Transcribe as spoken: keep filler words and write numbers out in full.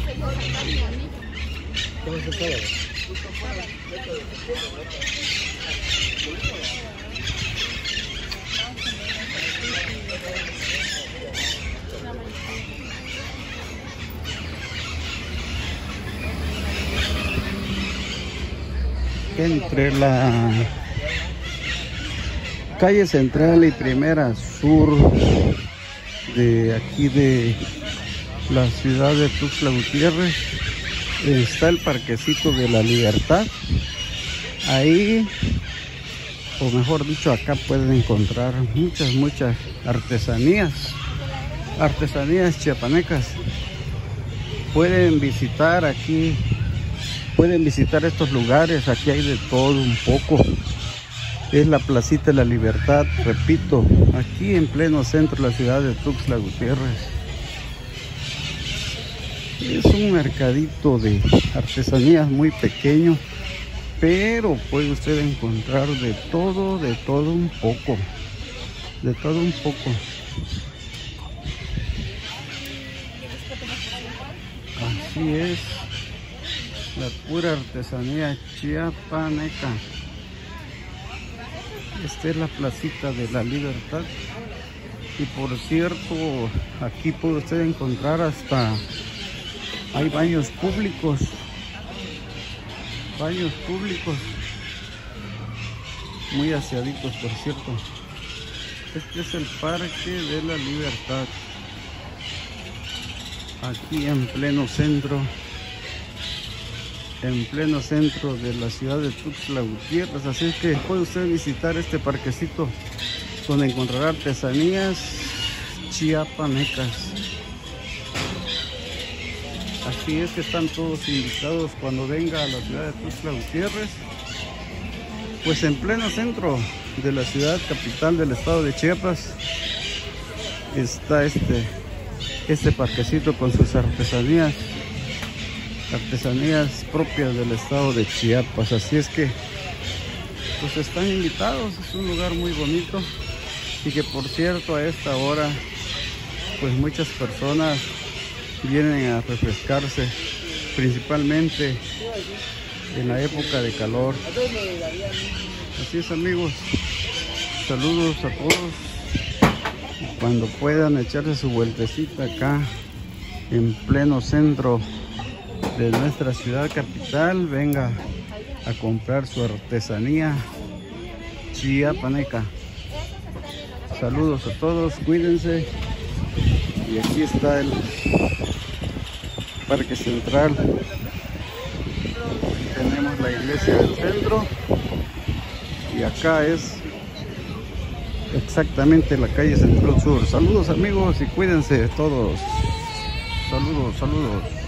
Entre la calle Central y Primera Sur de aquí de la ciudad de Tuxtla Gutiérrez está el Parquecito de la Libertad. Ahí, o mejor dicho, acá pueden encontrar muchas, muchas artesanías, artesanías chiapanecas. Pueden visitar aquí, pueden visitar estos lugares, aquí hay de todo un poco. Es la Placita de la Libertad, repito, aquí en pleno centro de la ciudad de Tuxtla Gutiérrez. Es un mercadito de artesanías muy pequeño, pero puede usted encontrar de todo, de todo un poco, de todo un poco. Así es, la pura artesanía chiapaneca. Esta es la Placita de la Libertad. Y por cierto, aquí puede usted encontrar hasta, hay baños públicos, baños públicos, muy aseaditos por cierto. Este es el Parque de la Libertad, aquí en pleno centro, en pleno centro de la ciudad de Tuxtla Gutiérrez. Así es que puede usted visitar este parquecito donde encontrará artesanías chiapanecas. Así es que están todos invitados cuando venga a la ciudad de Tuxtla Gutiérrez, pues en pleno centro de la ciudad capital del estado de Chiapas está este, este parquecito con sus artesanías, artesanías propias del estado de Chiapas. Así es que pues están invitados, es un lugar muy bonito y que por cierto a esta hora pues muchas personas vienen a refrescarse, principalmente en la época de calor. Así es amigos, saludos a todos, cuando puedan echarse su vueltecita acá en pleno centro de nuestra ciudad capital, venga a comprar su artesanía chiapaneca. Saludos a todos, cuídense. Y aquí está el Parque Central. Tenemos la iglesia del centro y acá es exactamente la calle Central Sur. Saludos amigos y cuídense todos. Saludos, saludos.